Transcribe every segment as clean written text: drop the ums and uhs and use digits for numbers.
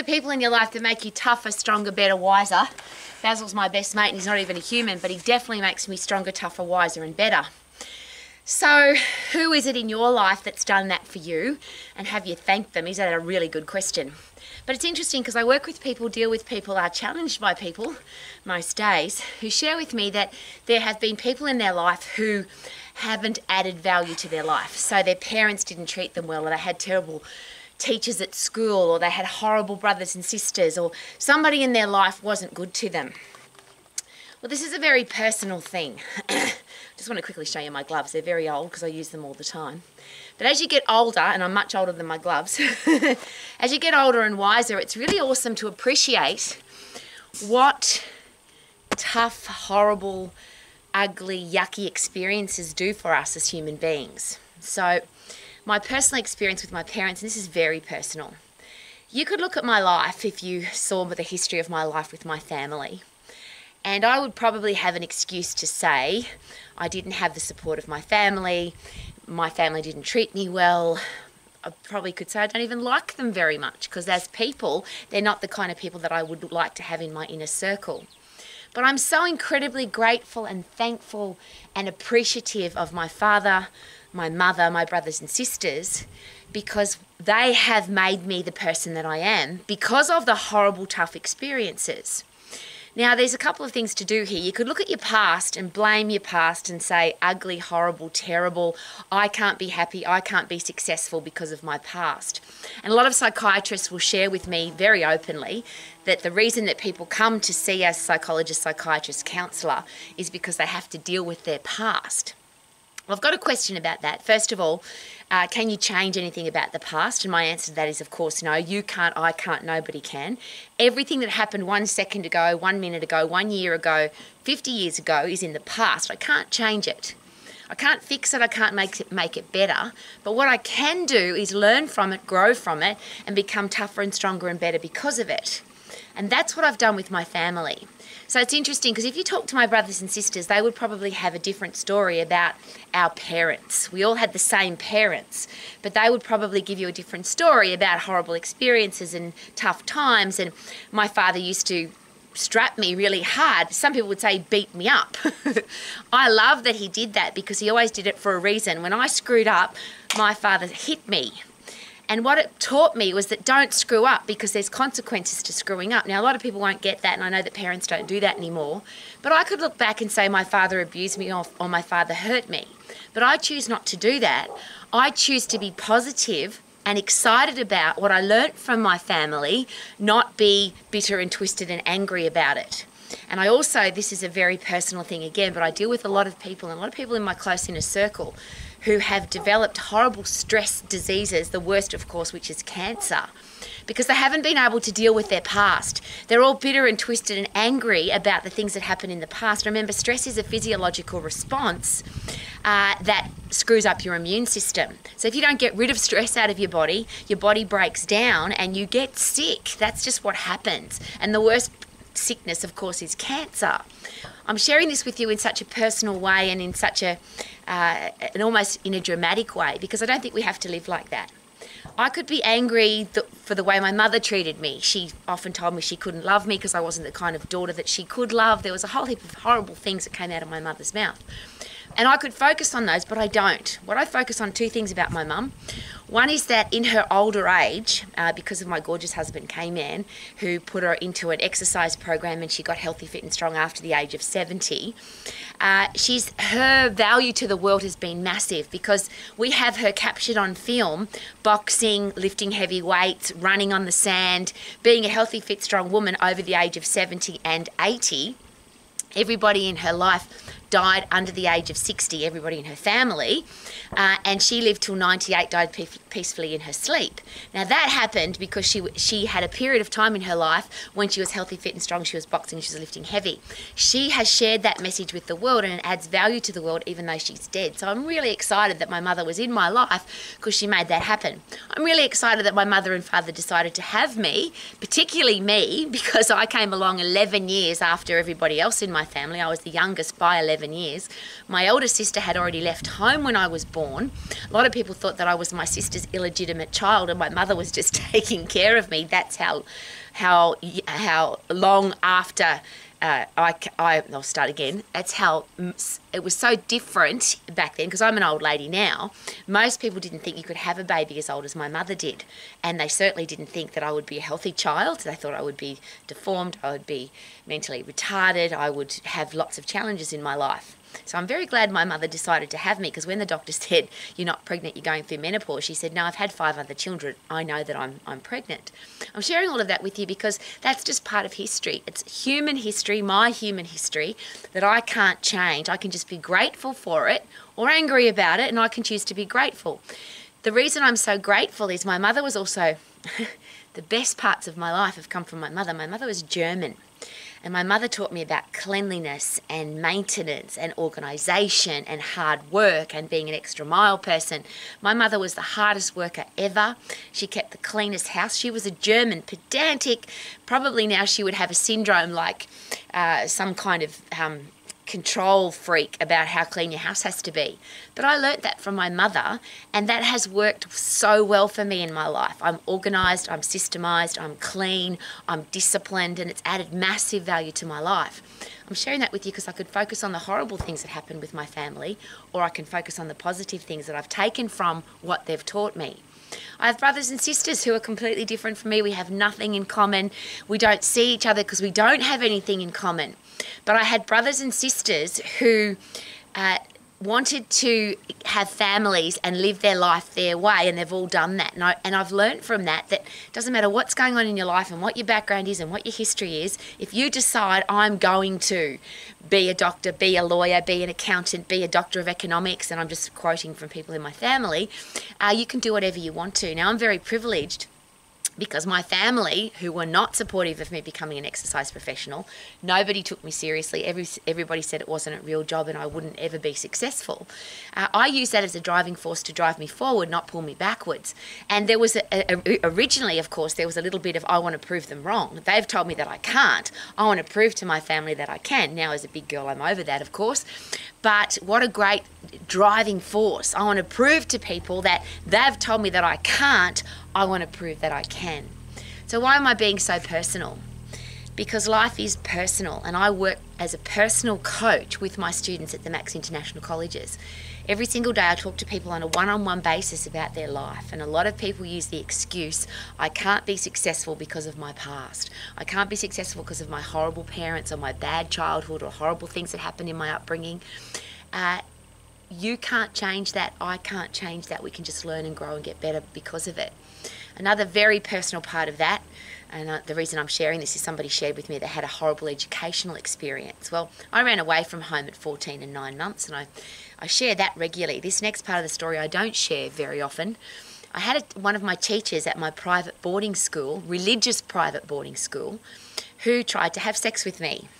people in your life that make you tougher, stronger, better, wiser. Basil's my best mate and he's not even a human, but he definitely makes me stronger, tougher, wiser and better. So who is it in your life that's done that for you, and have you thanked them? Is that a really good question? But it's interesting because I work with people, deal with people, are challenged by people most days who share with me that there have been people in their life who haven't added value to their life. So their parents didn't treat them well, or they had terrible teachers at school, or they had horrible brothers and sisters, or somebody in their life wasn't good to them. Well, this is a very personal thing. Just want to quickly show you my gloves. They're very old because I use them all the time. But as you get older, and I'm much older than my gloves, as you get older and wiser, it's really awesome to appreciate what tough, horrible, ugly, yucky experiences do for us as human beings. So my personal experience with my parents, and this is very personal. You could look at my life if you saw the history of my life with my family, and I would probably have an excuse to say I didn't have the support of my family didn't treat me well. I probably could say I don't even like them very much, because as people, they're not the kind of people that I would like to have in my inner circle. But I'm so incredibly grateful and thankful and appreciative of my father, my mother, my brothers and sisters, because they have made me the person that I am because of the horrible, tough experiences. Now, there's a couple of things to do here. You could look at your past and blame your past and say, ugly, horrible, terrible, I can't be happy, I can't be successful because of my past. And a lot of psychiatrists will share with me very openly that the reason that people come to see a psychologist, psychiatrist, counsellor is because they have to deal with their past. Well, I've got a question about that. First of all, can you change anything about the past? And my answer to that is, of course, no. You can't, I can't, nobody can. Everything that happened 1 second ago, 1 minute ago, 1 year ago, 50 years ago is in the past. I can't change it. I can't fix it. I can't make it better. But what I can do is learn from it, grow from it, and become tougher and stronger and better because of it. And that's what I've done with my family. So it's interesting because if you talk to my brothers and sisters, they would probably have a different story about our parents. We all had the same parents, but they would probably give you a different story about horrible experiences and tough times. And my father used to strap me really hard. Some people would say beat me up. I love that he did that because he always did it for a reason. When I screwed up, my father hit me. And what it taught me was that don't screw up, because there's consequences to screwing up. Now, a lot of people won't get that, and I know that parents don't do that anymore. But I could look back and say my father abused me or my father hurt me. But I choose not to do that. I choose to be positive and excited about what I learnt from my family, not be bitter and twisted and angry about it. And I also, this is a very personal thing again, but I deal with a lot of people, and a lot of people in my close inner circle who have developed horrible stress diseases, the worst, of course, which is cancer, because they haven't been able to deal with their past. They're all bitter and twisted and angry about the things that happened in the past. Remember, stress is a physiological response that screws up your immune system. So if you don't get rid of stress out of your body breaks down and you get sick. That's just what happens. And the worst sickness, of course, is cancer. I'm sharing this with you in such a personal way and in such an almost in a dramatic way, because I don't think we have to live like that. I could be angry for the way my mother treated me. She often told me she couldn't love me because I wasn't the kind of daughter that she could love. There was a whole heap of horrible things that came out of my mother's mouth. And I could focus on those, but I don't. What I focus on, two things about my mum. One is that in her older age, because of my gorgeous husband, K-Man, who put her into an exercise program and she got healthy, fit and strong after the age of 70, her value to the world has been massive, because we have her captured on film, boxing, lifting heavy weights, running on the sand, being a healthy, fit, strong woman over the age of 70 and 80. Everybody in her life died under the age of 60, everybody in her family, and she lived till 98, died peacefully in her sleep. Now that happened because she had a period of time in her life when she was healthy, fit and strong, she was boxing, she was lifting heavy. She has shared that message with the world, and it adds value to the world even though she's dead. So I'm really excited that my mother was in my life because she made that happen. I'm really excited that my mother and father decided to have me, particularly me, because I came along 11 years after everybody else in my family. I was the youngest by 11 11 years. My elder sister had already left home when I was born. A lot of people thought that I was my sister's illegitimate child and my mother was just taking care of me. That's how long after I'll start again. That's how it was so different back then, because I'm an old lady now. Most people didn't think you could have a baby as old as my mother did, and they certainly didn't think that I would be a healthy child. They thought I would be deformed, I would be mentally retarded, I would have lots of challenges in my life. So I'm very glad my mother decided to have me, because when the doctor said, "You're not pregnant, you're going through menopause," she said, "No, I've had 5 other children. I know that I'm pregnant." I'm sharing all of that with you because that's just part of history. It's human history, my human history, that I can't change. I can just be grateful for it or angry about it, and I can choose to be grateful. The reason I'm so grateful is my mother was also, the best parts of my life have come from my mother. My mother was German. And my mother taught me about cleanliness and maintenance and organisation and hard work and being an extra mile person. My mother was the hardest worker ever. She kept the cleanest house. She was a German, pedantic. Probably now she would have a syndrome like some kind of control freak about how clean your house has to be. But I learnt that from my mother, and that has worked so well for me in my life. I'm organised, I'm systemised, I'm clean, I'm disciplined, and it's added massive value to my life. I'm sharing that with you because I could focus on the horrible things that happened with my family, or I can focus on the positive things that I've taken from what they've taught me. I have brothers and sisters who are completely different from me. We have nothing in common. We don't see each other because we don't have anything in common. But I had brothers and sisters who wanted to have families and live their life their way, and they've all done that. And I've learned from that it doesn't matter what's going on in your life and what your background is and what your history is, if you decide I'm going to be a doctor, be a lawyer, be an accountant, be a doctor of economics, and I'm just quoting from people in my family, you can do whatever you want to. Now, I'm very privileged because my family, who were not supportive of me becoming an exercise professional, nobody took me seriously. Everybody said it wasn't a real job and I wouldn't ever be successful. I used that as a driving force to drive me forward, not pull me backwards. And there was originally, of course, there was a little bit of, I want to prove them wrong. They've told me that I can't. I want to prove to my family that I can. Now, as a big girl, I'm over that, of course. But what a great driving force. I want to prove to people that they've told me that I can't. I want to prove that I can. So why am I being so personal? Because life is personal, and I work as a personal coach with my students at the Max International Colleges. Every single day I talk to people on a one-on-one basis about their life, and a lot of people use the excuse, I can't be successful because of my past. I can't be successful because of my horrible parents or my bad childhood or horrible things that happened in my upbringing. You can't change that. I can't change that. We can just learn and grow and get better because of it. Another very personal part of that, and the reason I'm sharing this is somebody shared with me that had a horrible educational experience. Well, I ran away from home at 14 and 9 months, and I share that regularly. This next part of the story I don't share very often. I had one of my teachers at my private boarding school, religious private boarding school, who tried to have sex with me.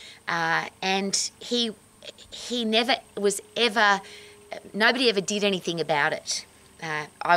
And he never was ever, nobody ever did anything about it. I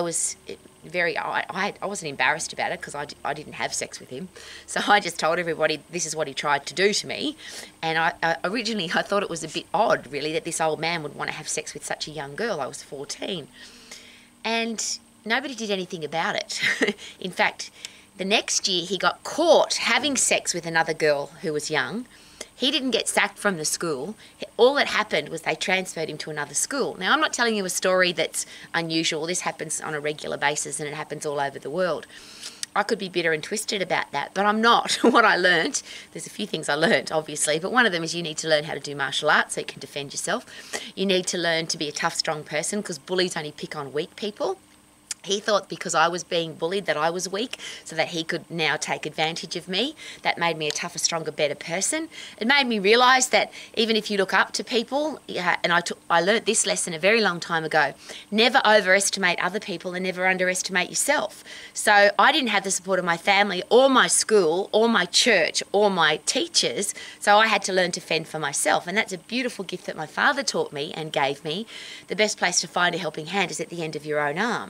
wasn't embarrassed about it because I didn't have sex with him. So I just told everybody this is what he tried to do to me. And originally I thought it was a bit odd, really, that this old man would want to have sex with such a young girl. I was 14. And nobody did anything about it. In fact, the next year he got caught having sex with another girl who was young. He didn't get sacked from the school. All that happened was they transferred him to another school. Now, I'm not telling you a story that's unusual. This happens on a regular basis and it happens all over the world. I could be bitter and twisted about that, but I'm not. What I learnt, there's a few things I learnt, obviously, but one of them is you need to learn how to do martial arts so you can defend yourself. You need to learn to be a tough, strong person because bullies only pick on weak people. He thought because I was being bullied that I was weak so that he could now take advantage of me. That made me a tougher, stronger, better person. It made me realise that even if you look up to people, and I learnt this lesson a very long time ago, never overestimate other people and never underestimate yourself. So I didn't have the support of my family or my school or my church or my teachers, so I had to learn to fend for myself. And that's a beautiful gift that my father taught me and gave me. The best place to find a helping hand is at the end of your own arm.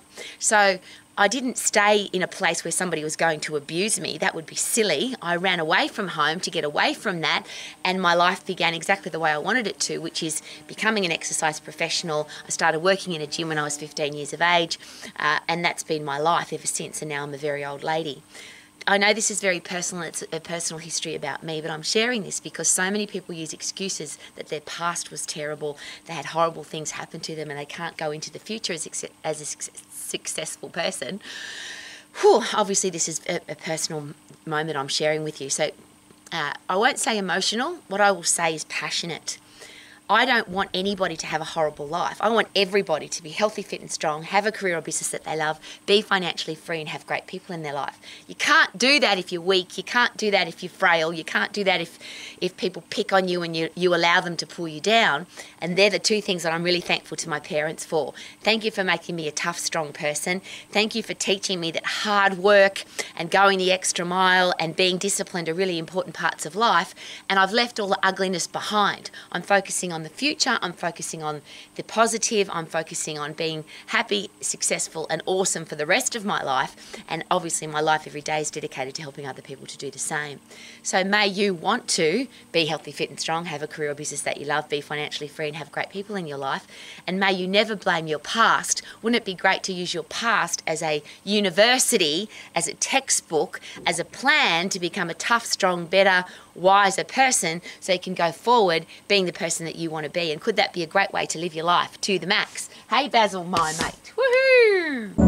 So I didn't stay in a place where somebody was going to abuse me. That would be silly. I ran away from home to get away from that, and my life began exactly the way I wanted it to, which is becoming an exercise professional. I started working in a gym when I was 15 years of age, and that's been my life ever since, and now I'm a very old lady. I know this is very personal, it's a personal history about me, but I'm sharing this because so many people use excuses that their past was terrible, they had horrible things happen to them, and they can't go into the future as a successful person. Whew, obviously this is a personal moment I'm sharing with you. So I won't say emotional, what I will say is passionate. I don't want anybody to have a horrible life. I want everybody to be healthy, fit and strong, have a career or business that they love, be financially free and have great people in their life. You can't do that if you're weak. You can't do that if you're frail. You can't do that if people pick on you and you allow them to pull you down. And they're the two things that I'm really thankful to my parents for. Thank you for making me a tough, strong person. Thank you for teaching me that hard work and going the extra mile and being disciplined are really important parts of life. And I've left all the ugliness behind. I'm focusing on the future, I'm focusing on the positive, I'm focusing on being happy, successful and awesome for the rest of my life, and obviously my life every day is dedicated to helping other people to do the same. So may you want to be healthy, fit and strong, have a career or business that you love, be financially free and have great people in your life, and may you never blame your past. Wouldn't it be great to use your past as a university, as a textbook, as a plan to become a tough, strong, better, wiser person so you can go forward being the person that you want to be? And could that be a great way to live your life to the max? Hey Basil, my mate. Woohoo!